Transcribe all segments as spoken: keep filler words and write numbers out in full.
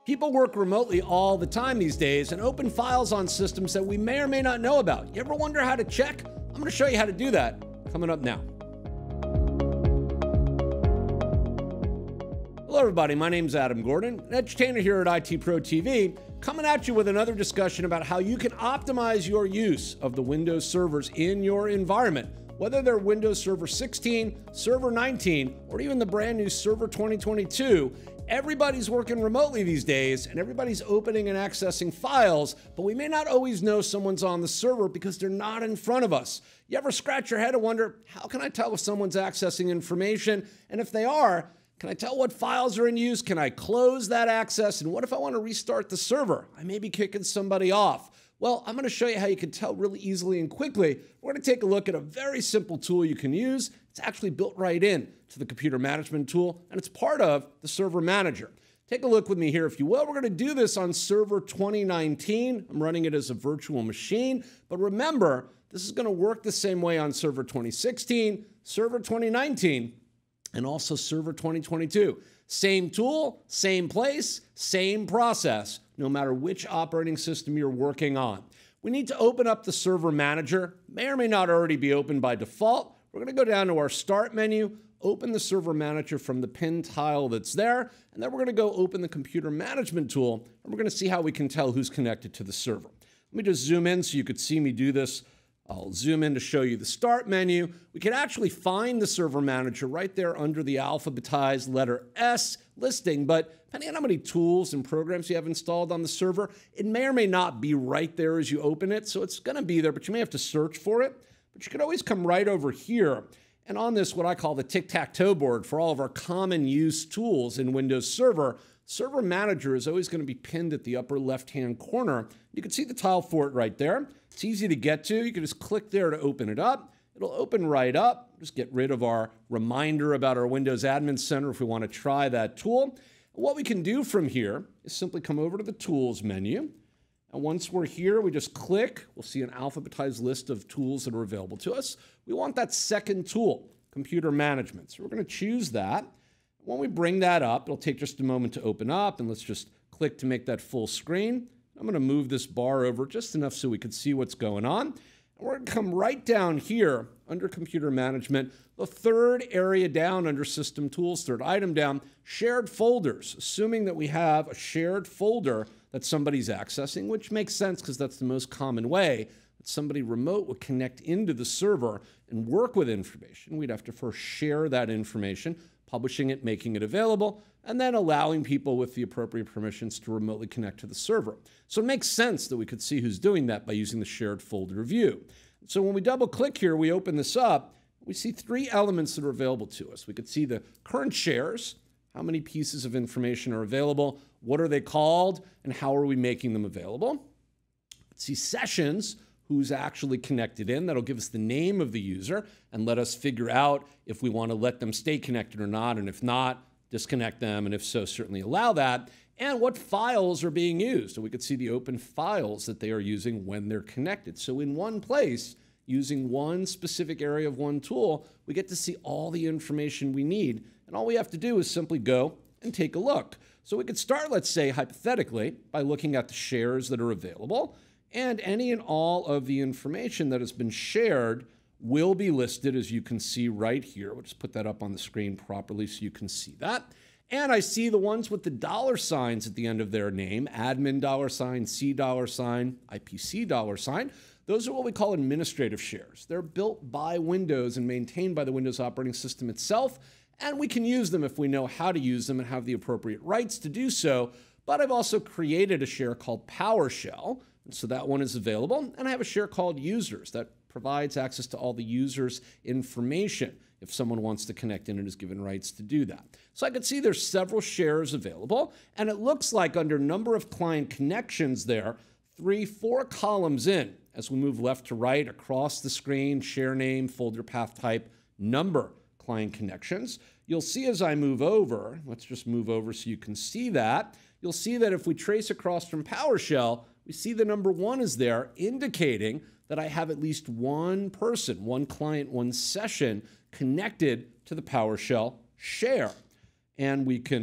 People work remotely all the time these days and open files on systems that we may or may not know about. You ever wonder how to check? I'm going to show you how to do that coming up now. Hello everybody, my name's Adam Gordon, an edutainer here at I T Pro T V, coming at you with another discussion about how you can optimize your use of the Windows servers in your environment, whether they're Windows Server sixteen, Server nineteen, or even the brand new Server twenty twenty-two. Everybody's working remotely these days, and everybody's opening and accessing files, but we may not always know someone's on the server because they're not in front of us. You ever scratch your head and wonder, how can I tell if someone's accessing information? And if they are, can I tell what files are in use? Can I close that access? And what if I want to restart the server? I may be kicking somebody off. Well, I'm going to show you how you can tell really easily and quickly. We're going to take a look at a very simple tool you can use. It's actually built right in to the computer management tool, and it's part of the Server Manager. Take a look with me here, if you will. We're going to do this on Server twenty nineteen. I'm running it as a virtual machine, but remember, this is going to work the same way on Server twenty sixteen, Server twenty nineteen, and also Server twenty twenty-two. Same tool, same place, same process, no matter which operating system you're working on. We need to open up the Server Manager. May or may not already be open by default. We're going to go down to our Start menu, open the Server Manager from the pin tile that's there, and then we're going to go open the Computer Management tool, and we're going to see how we can tell who's connected to the server. Let me just zoom in so you could see me do this. I'll zoom in to show you the Start menu. We can actually find the Server Manager right there under the alphabetized letter S listing, but depending on how many tools and programs you have installed on the server, it may or may not be right there as you open it, so it's going to be there, but you may have to search for it. But you could always come right over here, and on this, what I call the tic-tac-toe board for all of our common use tools in Windows Server, Server Manager is always going to be pinned at the upper left-hand corner. You can see the tile for it right there. It's easy to get to. You can just click there to open it up. It'll open right up. Just get rid of our reminder about our Windows Admin Center if we want to try that tool. And what we can do from here is simply come over to the Tools menu. And once we're here, we just click. We'll see an alphabetized list of tools that are available to us. We want that second tool, Computer Management. So we're going to choose that. When we bring that up, it'll take just a moment to open up, and let's just click to make that full screen. I'm going to move this bar over just enough so we can see what's going on. And we're going to come right down here under Computer Management, the third area down under System Tools, third item down, Shared Folders, assuming that we have a shared folder that somebody's accessing, which makes sense because that's the most common way that somebody remote would connect into the server and work with information. We'd have to first share that information, publishing it, making it available, and then allowing people with the appropriate permissions to remotely connect to the server. So it makes sense that we could see who's doing that by using the shared folder view. So when we double click here, we open this up, we see three elements that are available to us. We could see the current shares, how many pieces of information are available, what are they called, and how are we making them available. Let's see sessions, who's actually connected in. That'll give us the name of the user and let us figure out if we want to let them stay connected or not, and if not, disconnect them, and if so, certainly allow that, and what files are being used. So we could see the open files that they are using when they're connected. So in one place, using one specific area of one tool, we get to see all the information we need, and all we have to do is simply go and take a look. So we could start, let's say, hypothetically, by looking at the shares that are available, and any and all of the information that has been shared will be listed, as you can see right here. We'll just put that up on the screen properly so you can see that. And I see the ones with the dollar signs at the end of their name, admin dollar sign, C dollar sign, I P C dollar sign. Those are what we call administrative shares. They're built by Windows and maintained by the Windows operating system itself, and we can use them if we know how to use them and have the appropriate rights to do so. But I've also created a share called PowerShell, and so that one is available. And I have a share called Users that provides access to all the users' information if someone wants to connect in and is given rights to do that. So I can see there's several shares available, and it looks like under number of client connections there, three, four columns in, as we move left to right across the screen, share name, folder path type, number client connections. You'll see as I move over, let's just move over so you can see that, you'll see that if we trace across from PowerShell, we see the number one is there, indicating that I have at least one person, one client, one session connected to the PowerShell share. And we can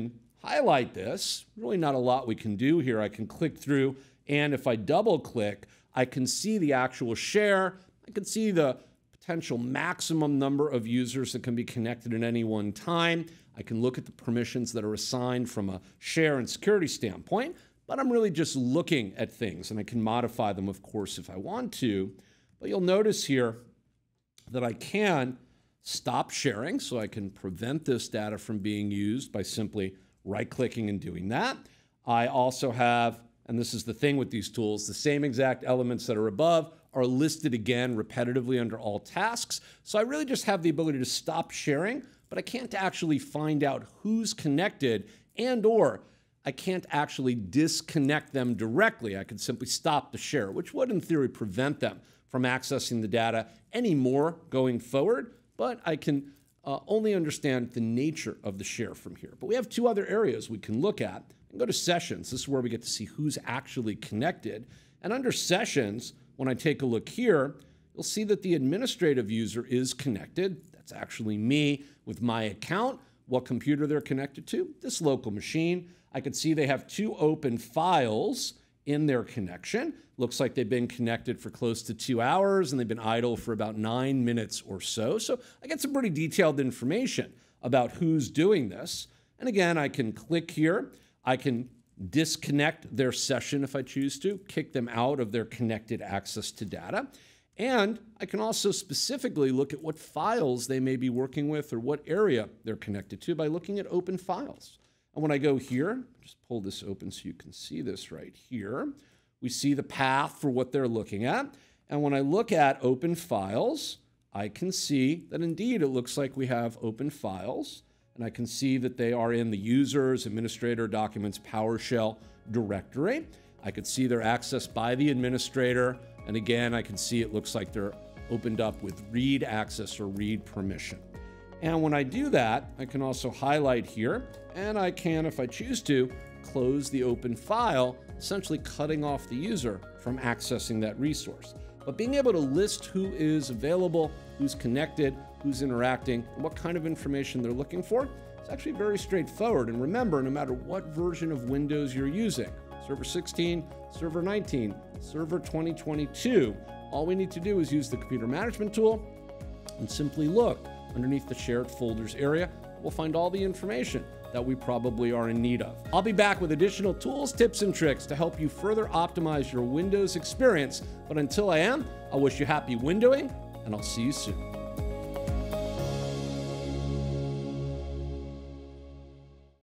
highlight this, really not a lot we can do here. I can click through, and if I double click, I can see the actual share. I can see the potential maximum number of users that can be connected at any one time. I can look at the permissions that are assigned from a share and security standpoint, but I'm really just looking at things, and I can modify them, of course, if I want to. But you'll notice here that I can stop sharing, so I can prevent this data from being used by simply right-clicking and doing that. I also have, and this is the thing with these tools, the same exact elements that are above are listed again repetitively under all tasks. So I really just have the ability to stop sharing, but I can't actually find out who's connected, and or I can't actually disconnect them directly. I can simply stop the share, which would in theory prevent them from accessing the data anymore going forward, but I can uh, only understand the nature of the share from here. But we have two other areas we can look at. And go to sessions. This is where we get to see who's actually connected. And under sessions, when I take a look here, you'll see that the administrative user is connected. That's actually me with my account. What computer they're connected to? This local machine. I can see they have two open files in their connection. Looks like they've been connected for close to two hours and they've been idle for about nine minutes or so. So I get some pretty detailed information about who's doing this. And again, I can click here. I can disconnect their session if I choose to, kick them out of their connected access to data. And I can also specifically look at what files they may be working with or what area they're connected to by looking at open files. And when I go here, just pull this open so you can see this right here, we see the path for what they're looking at. And when I look at open files, I can see that indeed it looks like we have open files. And I can see that they are in the users, administrator, documents, PowerShell directory. I could see they're accessed by the administrator. And again, I can see it looks like they're opened up with read access or read permission. And when I do that, I can also highlight here, and I can, if I choose to, close the open file, essentially cutting off the user from accessing that resource. But being able to list who is available, who's connected, who's interacting, and what kind of information they're looking for, it's actually very straightforward. And remember, no matter what version of Windows you're using, Server sixteen, Server nineteen, Server twenty twenty-two, all we need to do is use the computer management tool and simply look underneath the shared folders area. We'll find all the information that we probably are in need of. I'll be back with additional tools, tips, and tricks to help you further optimize your Windows experience. But until I am, I wish you happy windowing, and I'll see you soon.